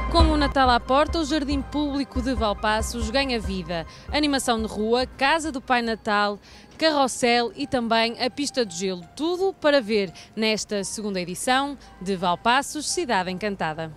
Com o Natal à porta, o Jardim Público de Valpaços ganha vida. Animação de rua, Casa do Pai Natal, carrossel e também a pista de gelo. Tudo para ver nesta segunda edição de Valpaços, Cidade Encantada.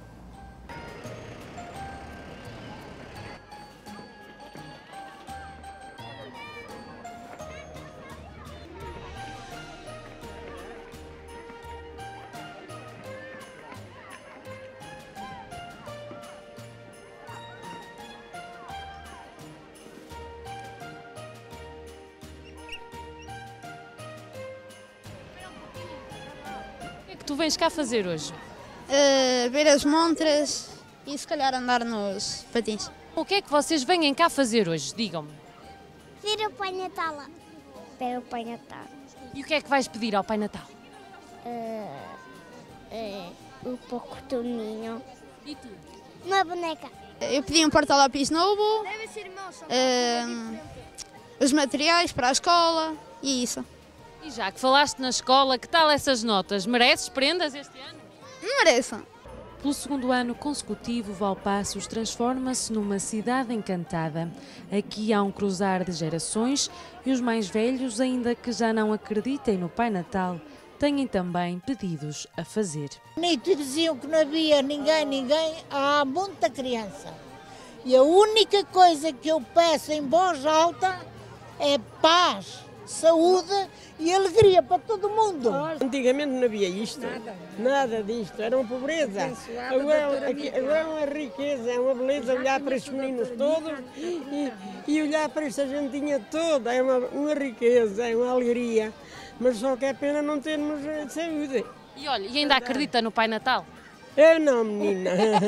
O que é que tu vens cá fazer hoje? Ver as montras e se calhar andar nos patins. O que é que vocês vêm cá fazer hoje? Digam-me. Ver o Pai Natal. Ver o Pai Natal. E o que é que vais pedir ao Pai Natal? Um pouco toninho. E tu? Uma boneca. Eu pedi um porta-lápis novo, Deve ser moça. os materiais para a escola e isso. E já que falaste na escola, que tal essas notas? Mereces prendas este ano? Mereçam. Pelo segundo ano consecutivo, Valpaços transforma-se numa cidade encantada. Aqui há um cruzar de gerações e os mais velhos, ainda que já não acreditem no Pai Natal, têm também pedidos a fazer. Bonito, diziam que não havia ninguém, há muita criança. E a única coisa que eu peço em voz alta é paz, saúde e alegria para todo mundo. Antigamente não havia isto, nada disto, era uma pobreza. Agora é uma riqueza, é uma beleza olhar para estes meninos todos e olhar para esta gentinha toda, é uma riqueza, é uma alegria. Mas só que é pena não termos saúde. E olha, e ainda acredita no Pai Natal? Eu não, menina,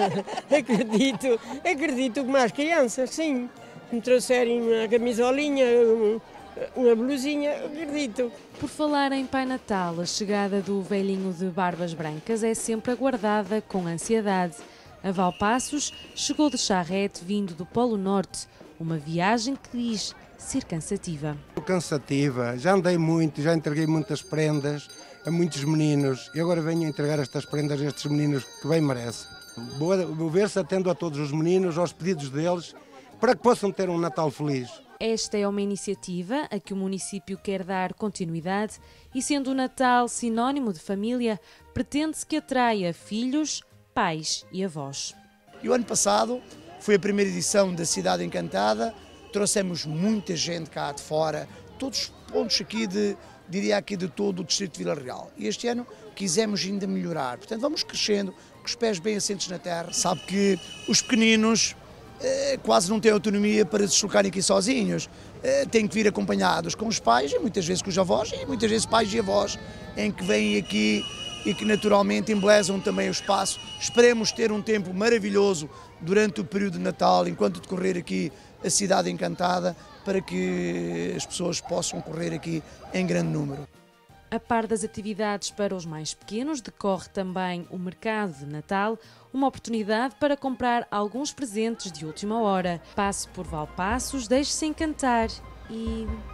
acredito que mais crianças, sim. Me trouxerem uma camisolinha, uma blusinha, acredito. Por falar em Pai Natal, a chegada do velhinho de barbas brancas é sempre aguardada com ansiedade. A Valpaços chegou de charrete vindo do Polo Norte, uma viagem que diz ser cansativa. Cansativa, já andei muito, já entreguei muitas prendas a muitos meninos e agora venho entregar estas prendas a estes meninos que bem merecem. Vou ver se atendo a todos os meninos, aos pedidos deles, para que possam ter um Natal feliz. Esta é uma iniciativa a que o município quer dar continuidade e, sendo o Natal sinónimo de família, pretende-se que atraia filhos, pais e avós. E o ano passado foi a primeira edição da Cidade Encantada, trouxemos muita gente cá de fora, todos os pontos aqui diria aqui de todo o distrito de Vila Real. E este ano quisemos ainda melhorar, portanto vamos crescendo, com os pés bem assentos na terra. Sabe que os pequeninos quase não têm autonomia para se deslocarem aqui sozinhos, têm que vir acompanhados com os pais e muitas vezes com os avós e muitas vezes pais e avós em que vêm aqui e que naturalmente embelezam também o espaço. Esperemos ter um tempo maravilhoso durante o período de Natal, enquanto decorrer aqui a Cidade Encantada, para que as pessoas possam correr aqui em grande número. A par das atividades para os mais pequenos, decorre também o Mercado de Natal, uma oportunidade para comprar alguns presentes de última hora. Passe por Valpaços, deixe-se encantar e